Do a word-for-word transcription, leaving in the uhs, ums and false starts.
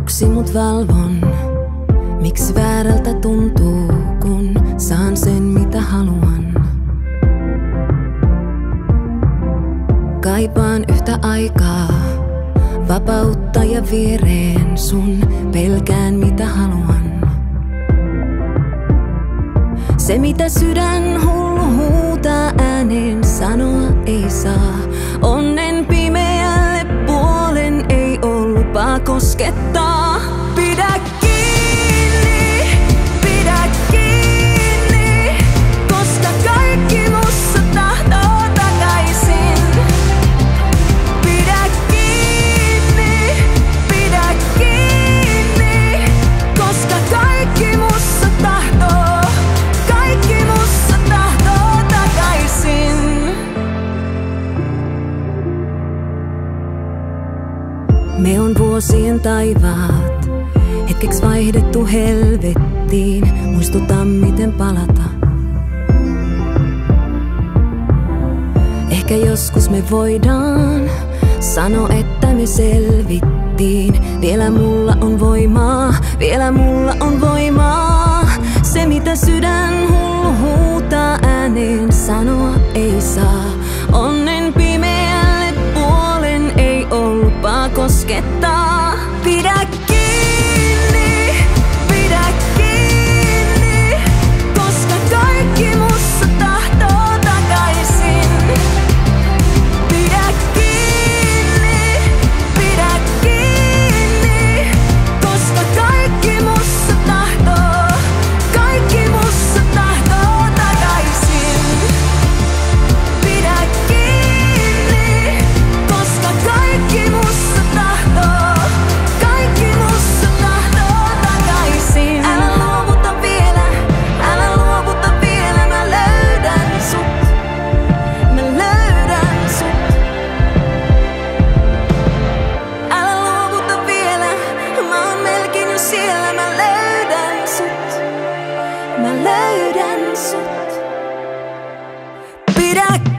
Aluksi mut valvon, miksi väärältä tuntuu, kun saan sen mitä haluan. Kaipaan yhtä aikaa, vapautta ja viereen sun, pelkään mitä haluan. Se mitä sydän hullu huutaa ääneen, sanoa ei saa. Onnen pimeälle puolen ei oo lupaa koskettaa. Pidä kiinni, pidä kiinni, koska kaikki musta tahtoo takaisin. Pidä kiinni, pidä kiinni, koska kaikki musta tahtoo, kaikki musta tahtoo takaisin. Me on vuosien taivaat, hetkeksi vaihdettu helvettiin. Muistuta miten palata. Ehkä joskus me voidaan sano, että me selvittiin. Vielä mulla on voimaa, vielä mulla on voimaa. Se mitä sydän hullu huutaa ääneen, sanoa ei saa. Onnen pimeälle puolen ei oo lupaa koskettaa. Pidä kiinni, pidä kiinni, koska kaikki musta tahtoo takaisin. Pidä kiinni, pidä kiinni, koska kaikki musta tahtoo, kaikki musta tahtoo takaisin. Pidä kiinni, koska kaikki musta tahtoo, kaikki musta tahtoo takaisin. Älä luovuta vielä, älä luovuta vielä, mä löydän sut, mä löydän sut. Älä luovuta vielä, mä oon melkein jo siellä, mä löydän sut, mä löydän sut. Pidä